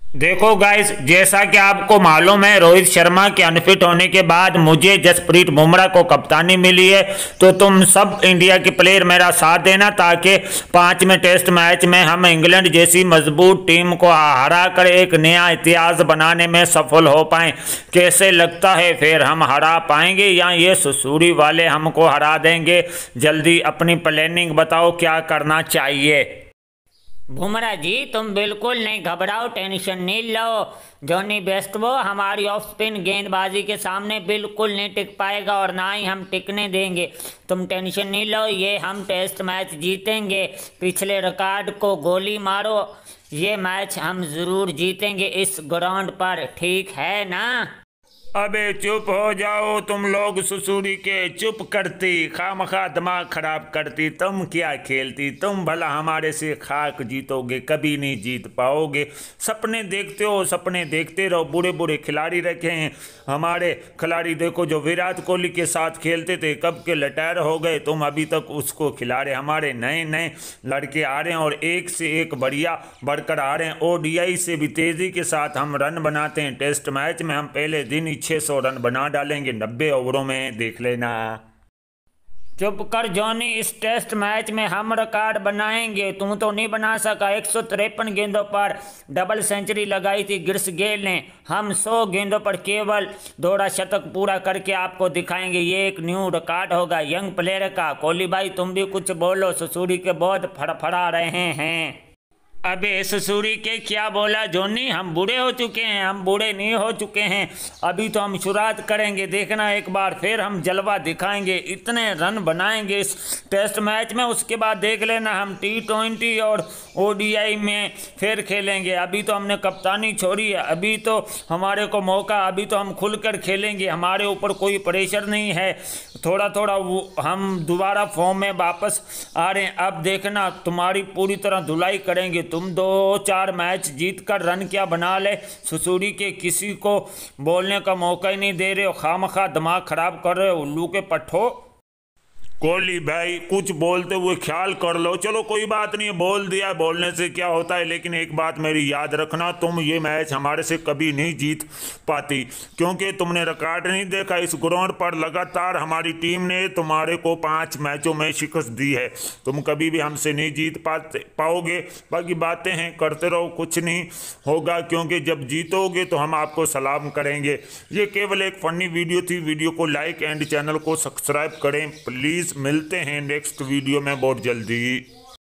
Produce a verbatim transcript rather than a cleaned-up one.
देखो गाइस, जैसा कि आपको मालूम है रोहित शर्मा के अनफिट होने के बाद मुझे जसप्रीत बुमराह को कप्तानी मिली है। तो तुम सब इंडिया के प्लेयर मेरा साथ देना ताकि पांचवें टेस्ट मैच में हम इंग्लैंड जैसी मजबूत टीम को हरा कर एक नया इतिहास बनाने में सफल हो पाएं। कैसे लगता है, फिर हम हरा पाएंगे या ये सुसूरी वाले हमको हरा देंगे? जल्दी अपनी प्लानिंग बताओ, क्या करना चाहिए? बुमराह जी, तुम बिल्कुल नहीं घबराओ, टेंशन नहीं लो। जॉनी बेस्टबो हमारी ऑफ स्पिन गेंदबाजी के सामने बिल्कुल नहीं टिक पाएगा और ना ही हम टिकने देंगे। तुम टेंशन नहीं लो, ये हम टेस्ट मैच जीतेंगे। पिछले रिकॉर्ड को गोली मारो, ये मैच हम ज़रूर जीतेंगे इस ग्राउंड पर, ठीक है ना? अबे चुप हो जाओ तुम लोग सुसूरी के, चुप करती, खामखा दिमाग खराब करती। तुम क्या खेलती, तुम भला हमारे से खाक जीतोगे, कभी नहीं जीत पाओगे। सपने देखते हो, सपने देखते रहो। बुरे बुरे खिलाड़ी रखे हैं हमारे खिलाड़ी, देखो जो विराट कोहली के साथ खेलते थे कब के रिटायर हो गए, तुम अभी तक उसको खिला रहे। हमारे नए नए लड़के आ रहे हैं और एक से एक बढ़िया बढ़कर आ रहे हैं। ओडीआई से भी तेज़ी के साथ हम रन बनाते हैं। टेस्ट मैच में हम पहले दिन ही छह सौ रन बना डालेंगे नब्बे ओवरों में, देख लेना। चुप कर जॉनी, इस टेस्ट मैच में हम रिकॉर्ड बनाएंगे। तुम तो नहीं बना सका। एक सौ तिरपन गेंदों पर डबल सेंचुरी लगाई थी गिर्स गेल ने। हम सौ गेंदों पर केवल दोहरा शतक पूरा करके आपको दिखाएंगे। ये एक न्यू रिकॉर्ड होगा यंग प्लेयर का। कोहली भाई तुम भी कुछ बोलो, सुसूरी के बहुत फड़फड़ा रहे हैं। अबे ससुरी के क्या बोला जॉनी, हम बूढ़े हो चुके हैं? हम बूढ़े नहीं हो चुके हैं, अभी तो हम शुरुआत करेंगे। देखना एक बार फिर हम जलवा दिखाएंगे, इतने रन बनाएंगे इस टेस्ट मैच में। उसके बाद देख लेना हम टी ट्वेंटी और ओडीआई में फिर खेलेंगे। अभी तो हमने कप्तानी छोड़ी है, अभी तो हमारे को मौका, अभी तो हम खुलकर खेलेंगे। हमारे ऊपर कोई प्रेशर नहीं है। थोड़ा थोड़ा वो हम दोबारा फॉर्म में वापस आ रहे हैं। अब देखना तुम्हारी पूरी तरह धुलाई करेंगे। तुम दो चार मैच जीत कर रन क्या बना ले, सुसूरी के किसी को बोलने का मौका ही नहीं दे रहे हो। खामखा दिमाग खराब कर रहे हो उल्लू के पट्ठो। कोहली भाई कुछ बोलते हुए ख्याल कर लो। चलो कोई बात नहीं, बोल दिया, बोलने से क्या होता है। लेकिन एक बात मेरी याद रखना, तुम ये मैच हमारे से कभी नहीं जीत पाती, क्योंकि तुमने रिकॉर्ड नहीं देखा। इस ग्राउंड पर लगातार हमारी टीम ने तुम्हारे को पांच मैचों में शिकस्त दी है। तुम कभी भी हमसे नहीं जीत पाते पाओगे। बाकी बातें हैं करते रहो, कुछ नहीं होगा, क्योंकि जब जीतोगे तो हम आपको सलाम करेंगे। ये केवल एक फनी वीडियो थी। वीडियो को लाइक एंड चैनल को सब्सक्राइब करें प्लीज़। मिलते हैं नेक्स्ट वीडियो में बहुत जल्दी।